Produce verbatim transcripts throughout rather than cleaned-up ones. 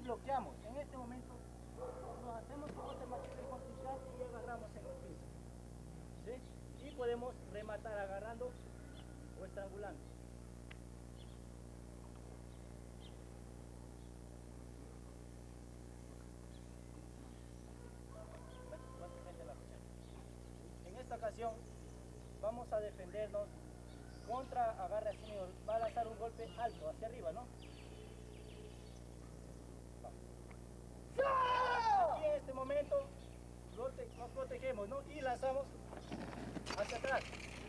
bloqueamos. En este momento nos hacemos con este machete contrincante y agarramos en el piso. ¿Sí? Y podemos rematar agarrando o estrangulando. En esta ocasión vamos a defendernos contra agarre así, va a lanzar un golpe alto hacia arriba, ¿no? Aquí en este momento nos protegemos, ¿no? Y lanzamos hacia atrás.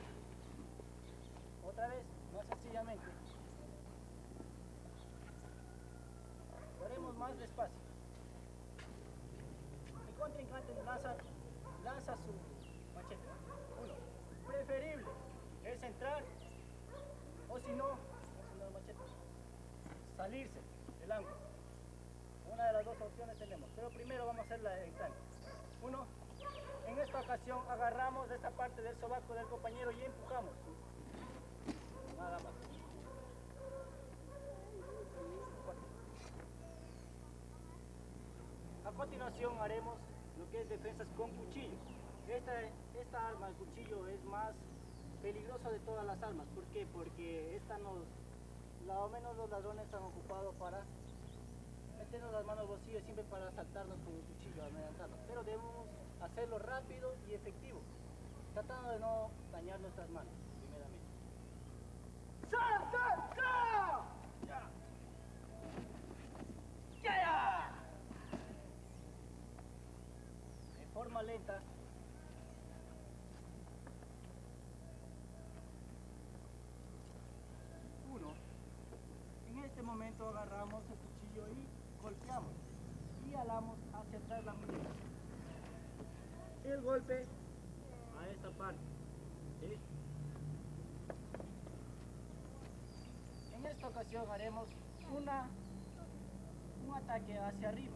Otra vez, más sencillamente. Lo haremos más despacio. El contrincante lanza, lanza su machete. Uno. Preferible es entrar o si no, no el machete. Salirse del ángulo. Una de las dos opciones tenemos, pero primero vamos a hacer la extraña. Uno, en esta ocasión agarramos de esta parte del sobaco del compañero y empujamos. Nada más. A continuación haremos lo que es defensas con cuchillo. Esta, esta arma, el cuchillo, es más peligrosa de todas las armas. ¿Por qué? Porque esta nos, la o menos los ladrones están ocupados para meternos las manos al bolsillo siempre para asaltarnos con un cuchillo, amenazarnos. Pero debemos hacerlo rápido y efectivo, tratando de no dañar nuestras manos, primeramente. ¡Sa, sa, sa! ¡Ya! ¡Ya, ya! De forma lenta. Uno. En este momento agarramos el cuchillo y golpeamos y alamos hacia atrás la muñeca. El golpe a esta parte. ¿Sí? En esta ocasión haremos una, un ataque hacia arriba.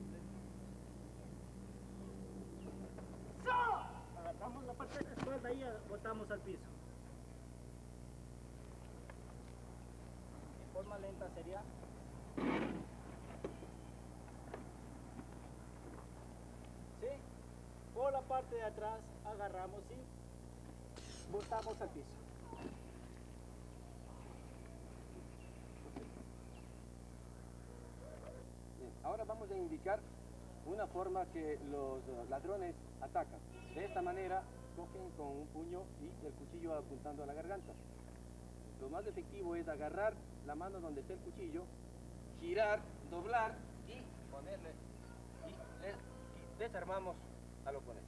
¡So! Agarramos la parte de la espalda y botamos al piso. De forma lenta sería. ¿Sí? Por la parte de atrás agarramos y botamos al piso. Bien, ahora vamos a indicar una forma que los ladrones atacan. De esta manera cogen con un puño y el cuchillo apuntando a la garganta. Lo más efectivo es agarrar la mano donde está el cuchillo, girar, doblar y ponerle y le y desarmamos al oponente.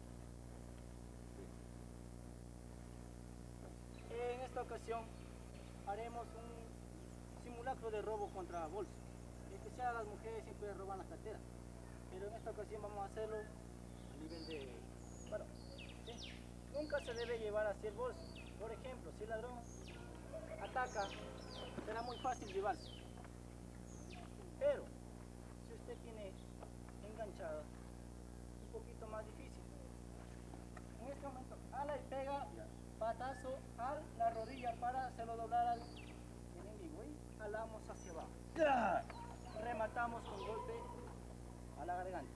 En esta ocasión haremos un simulacro de robo contra bolso. En especial a las mujeres siempre roban la cartera, pero en esta ocasión vamos a hacerlo a nivel de... Bueno, ¿sí? Nunca se debe llevar así el bolso. Por ejemplo, si el ladrón ataca, será muy fácil llevarse. Pero si usted tiene enganchada, un poquito más difícil. En este momento, ala y pega patazo a la rodilla para hacerlo doblar al enemigo y jalamos hacia abajo. Rematamos con golpe a la garganta.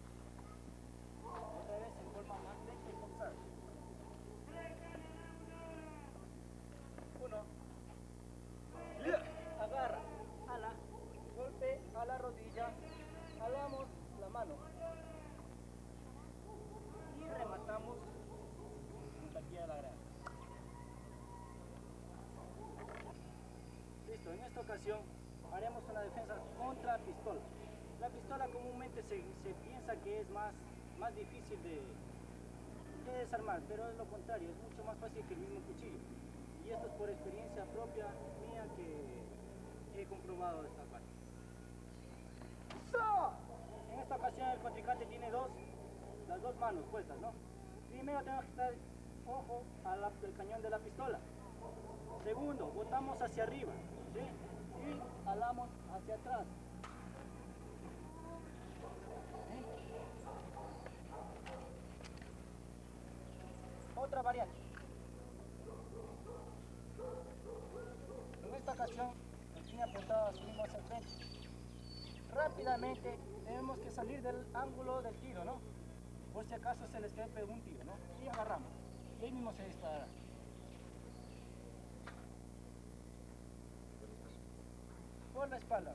Otra vez en forma más lenta y pausada. Uno. Agarra, ala, golpe a la rodilla, jalamos la mano y rematamos aquí a la garganta. Listo, en esta ocasión haremos una defensa contra pistola. La pistola comúnmente se, se piensa que es más, más difícil de, de desarmar, pero es lo contrario, es mucho más fácil que el mismo cuchillo. Y esto es por experiencia propia mía que he comprobado esta parte. En esta ocasión el contrincante tiene dos, las dos manos puestas, ¿no? Primero tenemos que estar ojo al cañón de la pistola. Segundo, botamos hacia arriba, ¿sí? Y jalamos hacia atrás. ¿Sí? Otra variante. En esta ocasión, el pie apuntado subimos hacia el frente. rápidamente tenemos que salir del ángulo del tiro, ¿no? Por si acaso se les escape un tiro, ¿no? Y agarramos. Y ahí mismo se disparará. Por la espalda.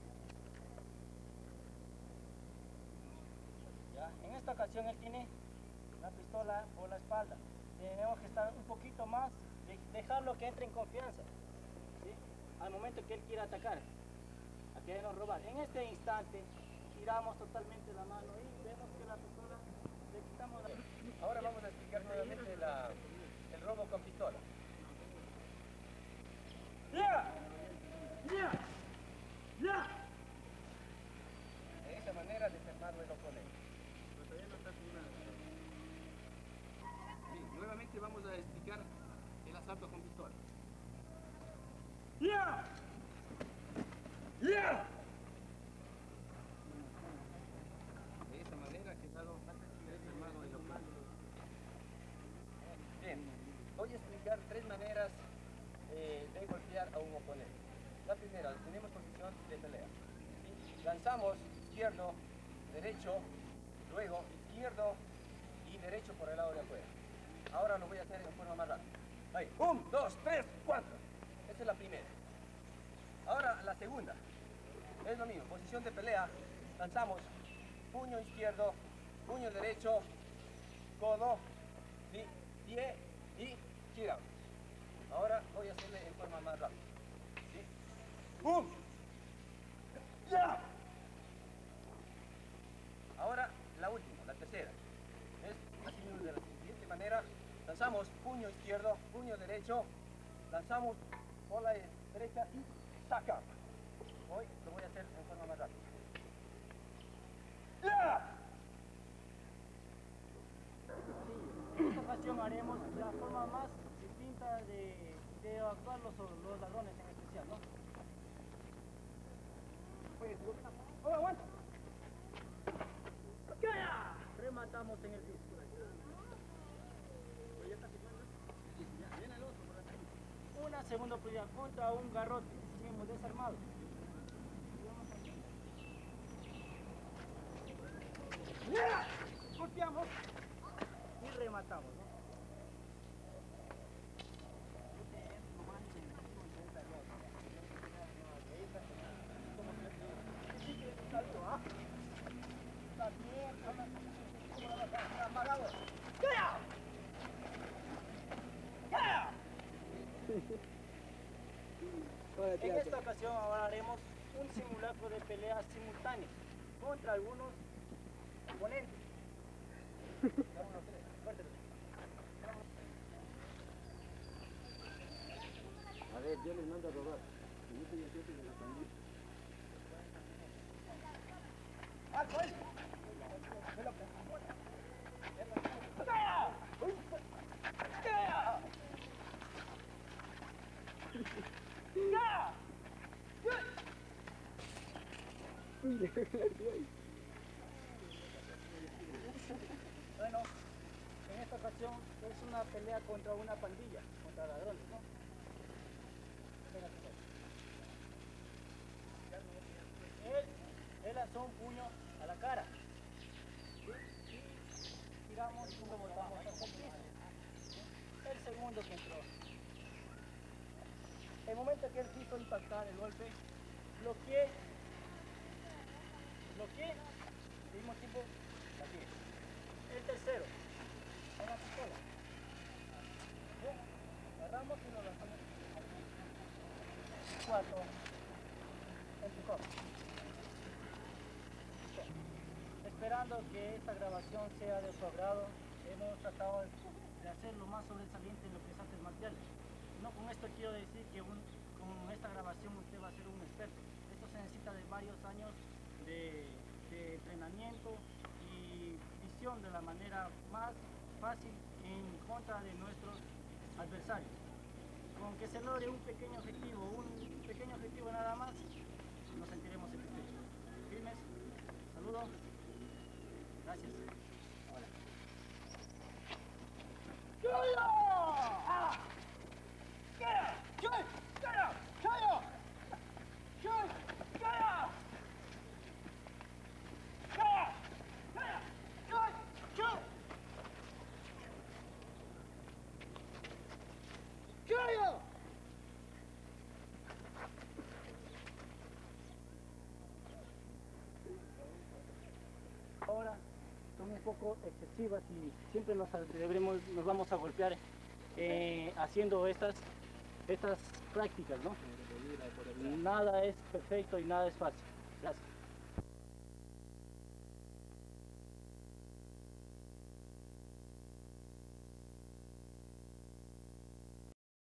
¿Ya? En esta ocasión él tiene la pistola por la espalda. Tenemos que estar un poquito más, de dejarlo que entre en confianza, ¿sí? Al momento que él quiera atacar, a querernos robar. En este instante giramos totalmente la mano y vemos que la pistola le quitamos la... Ahora vamos a explicar nuevamente la, el robo con pistola. ¡Ya! ¡Ya! ¡Ya! De esa manera desarmarlo el oponente. Sí, nuevamente vamos a explicar el asalto con pistola. ¡Ya! ¡Ya! De esa manera ha quedado desarmado el oponente. Bien, voy a explicar tres maneras eh, de golpear a un oponente. La primera, tenemos posición de pelea. ¿Sí? Lanzamos izquierdo, derecho, luego izquierdo y derecho por el lado de afuera. Ahora lo voy a hacer en forma más rápida. Ahí, un, dos, tres, cuatro. Esa es la primera. Ahora la segunda. Es lo mismo, posición de pelea. Lanzamos puño izquierdo, puño derecho, codo, ¿sí? Pie y giramos. Ahora voy a hacerle en forma más rápida. ¿Sí? ¡Bum! ¡Ya! Ahora la última, la tercera. Es así de la siguiente manera. Lanzamos puño izquierdo, puño derecho, lanzamos por la derecha y sacamos. Hoy lo voy a hacer en forma más rápida. ¡Ya! En esta ocasión haremos la forma más distinta de, de actuar los, los ladrones en especial, ¿no? ¡Oh, aguanta! ¡Calla! Rematamos en el piso. Una segunda oportunidad contra un garrote. Seguimos desarmados. ¡Ya! Golpeamos y rematamos, ¿no? En esta ocasión ahora haremos un simulacro de peleas simultáneas contra algunos oponentes. A ver, yo les mando a robar. Yo soy el jefe de la pandilla. ¡Ah, pues! Bueno, en esta ocasión es una pelea contra una pandilla, contra ladrones, ¿no? Él, él lanzó un puño a la cara. ¿Sí? Y tiramos y lo botamos hasta el piso. El segundo que entró. El momento que él quiso impactar el golpe, bloqueé, bloqueé, al mismo tiempo la tiré. El tercero, con la pistola. Bien, agarramos y lo lanzamos. Cuatro, empujó. Esperando que esta grabación sea de su agrado, hemos tratado de hacer lo más sobresaliente en lo que es artes marciales. No con esto quiero decir que un, con esta grabación usted va a ser un experto. Esto se necesita de varios años de, de entrenamiento y visión de la manera más fácil en contra de nuestros adversarios. Con que se logre un pequeño objetivo, un pequeño objetivo nada más, nos sentiremos satisfechos. Firmes, saludos, gracias. Hola. ¡Ah! Get up! Shoot! Get up! Shoot! Shoot! Get up! poco excesivas y siempre nos, deberemos, nos vamos a golpear eh, haciendo estas, estas prácticas, ¿no? Nada es perfecto y nada es fácil. Gracias.